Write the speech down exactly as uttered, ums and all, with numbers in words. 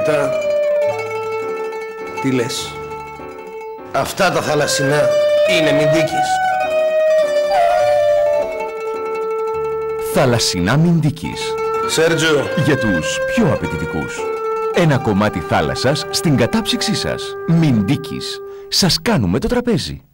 Μετά, τι λες? Αυτά τα θαλασσινά είναι Μυντίκης. Θαλασσινά Μυντίκης. Σέρτζο. Για τους πιο απαιτητικούς. Ένα κομμάτι θάλασσας στην κατάψυξή σας. Μυντίκης. Σας κάνουμε το τραπέζι.